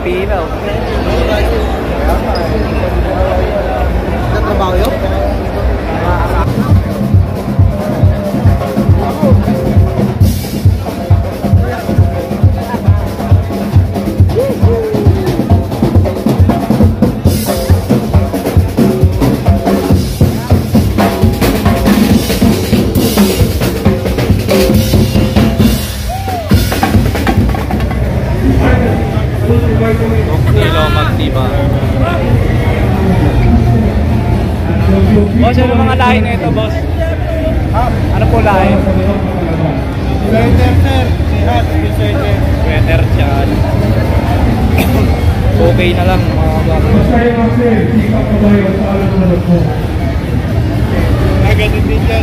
pila oh. Nagtrabaho yun? Boss, ano mga lahi na ito, boss? Ano po lahi? Sweater, sir. Sihat, sweater. Sweater, siyan. Okay na lang, mga bago. Ganun din yan.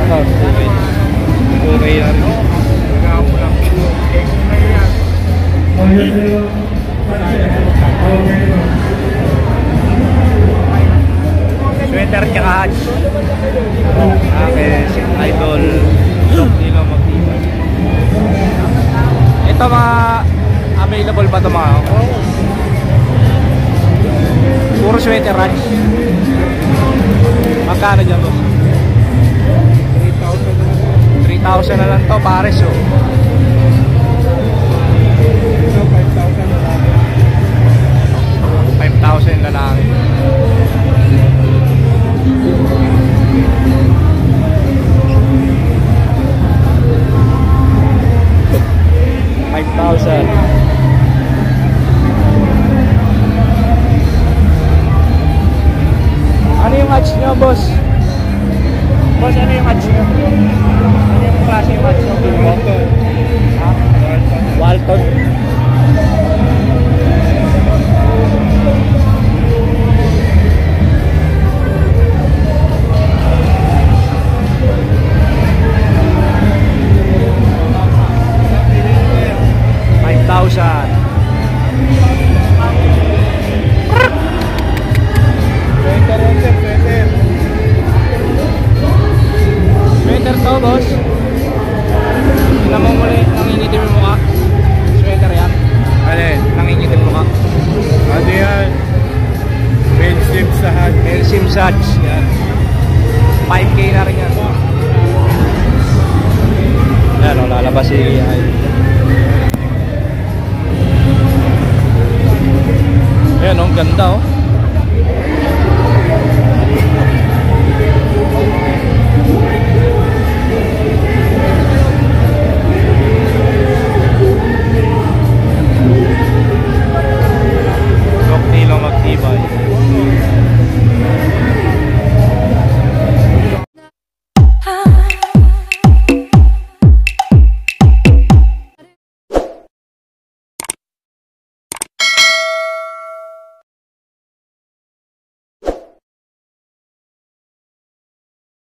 Okay na rin. Sweater tsaka hats. Okay, si Idol Sok nila magtiba. Ito mga available ba ito mga? Puro sweater hats. Magkano dyan boss? 3,000 na lang to pares oh. 5,000 na lang. Ano yung match nyo, boss? Boss, ano yung match nyo? Ano yung klase yung match nyo? Walton. Ha? Walton. Sweater to, boss. Namumuli, nangingitim yung mukha. Sweater yan. Ano yun? Nangingitim mukha. Ano yan? Pensim sa hat. Pensim Sats. Yan. 5K na rin yan. Yan o, lalabas si Ayan o, ganda o.